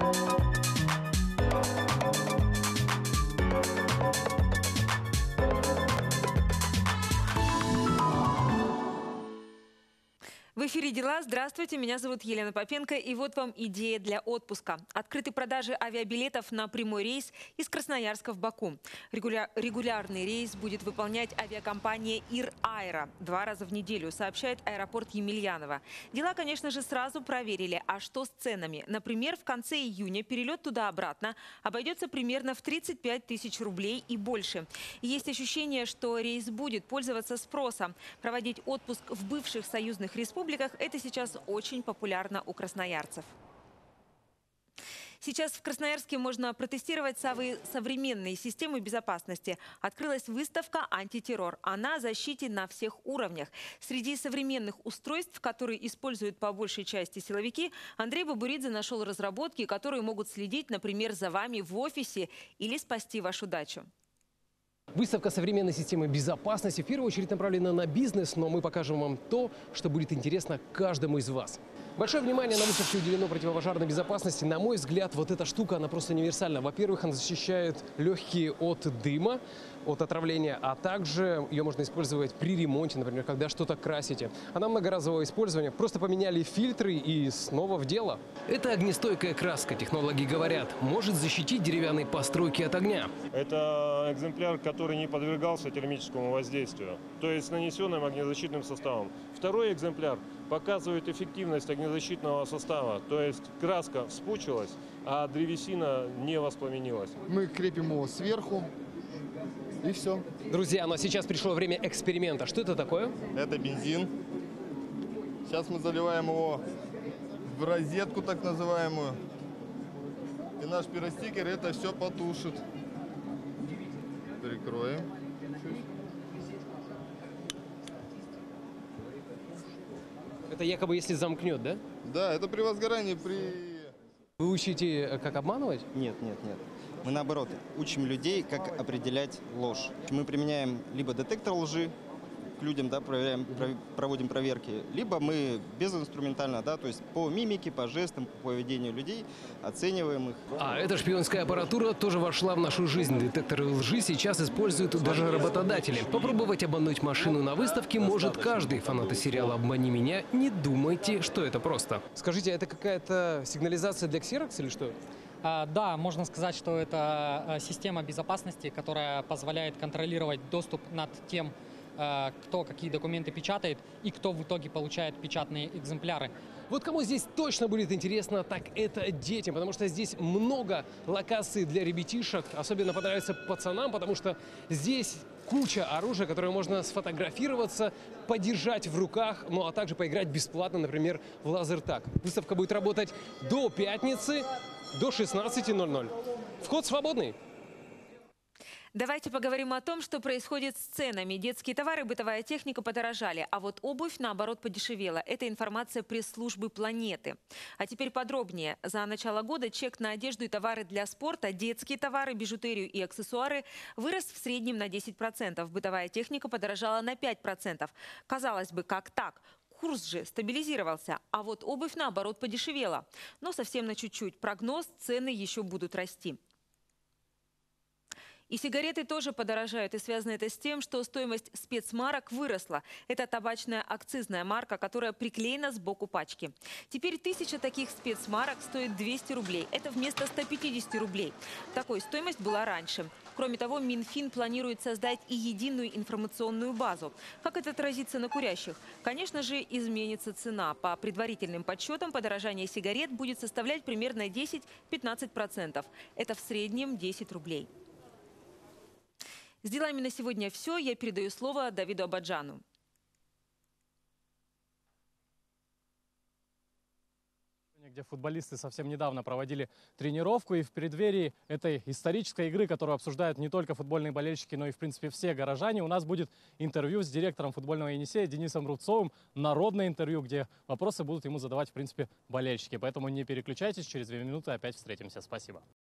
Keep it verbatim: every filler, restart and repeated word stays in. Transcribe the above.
В эфире «Дела». Здравствуйте, меня зовут Елена Попенко, и вот вам идея для отпуска. Открыты продажи авиабилетов на прямой рейс из Красноярска в Баку. Регуля... Регулярный рейс будет выполнять авиакомпания «Ир Аэро» два раза в неделю, сообщает аэропорт Емельяново. Дела, конечно же, сразу проверили. А что с ценами? Например, в конце июня перелет туда-обратно обойдется примерно в тридцать пять тысяч рублей и больше. Есть ощущение, что рейс будет пользоваться спросом. Проводить отпуск в бывших союзных республиках – это сейчас очень популярно у красноярцев. Сейчас в Красноярске можно протестировать самые современные системы безопасности. Открылась выставка «Антитеррор». Она о защите на всех уровнях. Среди современных устройств, которые используют по большей части силовики, Андрей Бабуридзе нашел разработки, которые могут следить, например, за вами в офисе или спасти вашу дачу. Выставка современной системы безопасности в первую очередь направлена на бизнес, но мы покажем вам то, что будет интересно каждому из вас. Большое внимание на выставке уделено противопожарной безопасности. На мой взгляд, вот эта штука, она просто универсальна. Во-первых, она защищает легкие от дыма, от отравления, а также ее можно использовать при ремонте, например, когда что-то красите. Она многоразового использования. Просто поменяли фильтры и снова в дело. Это огнестойкая краска, технологи говорят, может защитить деревянные постройки от огня. Это экземпляр, который не подвергался термическому воздействию, то есть нанесенным огнезащитным составом. Второй экземпляр показывает эффективность огнезащитного состава, то есть краска вспучилась, а древесина не воспламенилась. Мы крепим его сверху, и все. Друзья, но сейчас пришло время эксперимента. Что это такое? Это бензин. Сейчас мы заливаем его в розетку так называемую. И наш пиростикер это все потушит. Прикроем. Это якобы если замкнет, да? Да, это при возгорании, при... Вы учите, как обманывать? Нет, нет, нет. Мы, наоборот, учим людей, как определять ложь. Мы применяем либо детектор лжи к людям, да, проверяем, проводим проверки, либо мы безинструментально, да, то есть по мимике, по жестам, по поведению людей оцениваем их. А эта шпионская аппаратура тоже вошла в нашу жизнь. Детекторы лжи сейчас используют даже работодатели. Попробовать обмануть машину на выставке может каждый. Фанаты сериала «Обмани меня» не думайте, что это просто. Скажите, это какая-то сигнализация для Xerox или что? Да, можно сказать, что это система безопасности, которая позволяет контролировать доступ над тем, кто какие документы печатает и кто в итоге получает печатные экземпляры. Вот кому здесь точно будет интересно, так это детям, потому что здесь много локаций для ребятишек. Особенно понравится пацанам, потому что здесь куча оружия, которое можно сфотографироваться, подержать в руках, ну а также поиграть бесплатно, например, в лазертаг. Выставка будет работать до пятницы, до шестнадцати ноль-ноль. Вход свободный. Давайте поговорим о том, что происходит с ценами. Детские товары, бытовая техника подорожали, а вот обувь, наоборот, подешевела. Это информация пресс-службы «Планеты». А теперь подробнее. За начало года чек на одежду и товары для спорта, детские товары, бижутерию и аксессуары вырос в среднем на десять процентов. Бытовая техника подорожала на пять процентов. Казалось бы, как так? Курс же стабилизировался, а вот обувь, наоборот, подешевела. Но совсем на чуть-чуть. Прогноз – цены еще будут расти. И сигареты тоже подорожают, и связано это с тем, что стоимость спецмарок выросла. Это табачная акцизная марка, которая приклеена сбоку пачки. Теперь тысяча таких спецмарок стоит двести рублей. Это вместо ста пятидесяти рублей. Такой стоимость была раньше. Кроме того, Минфин планирует создать и единую информационную базу. Как это отразится на курящих? Конечно же, изменится цена. По предварительным подсчетам, подорожание сигарет будет составлять примерно десять-пятнадцать процентов. Это в среднем десять рублей. С делами на сегодня все. Я передаю слово Давиду Абаджану. Где футболисты совсем недавно проводили тренировку, и в преддверии этой исторической игры, которую обсуждают не только футбольные болельщики, но и в принципе все горожане, у нас будет интервью с директором футбольного Енисея Денисом Рубцовым, народное интервью, где вопросы будут ему задавать в принципе болельщики. Поэтому не переключайтесь, через две минуты опять встретимся. Спасибо.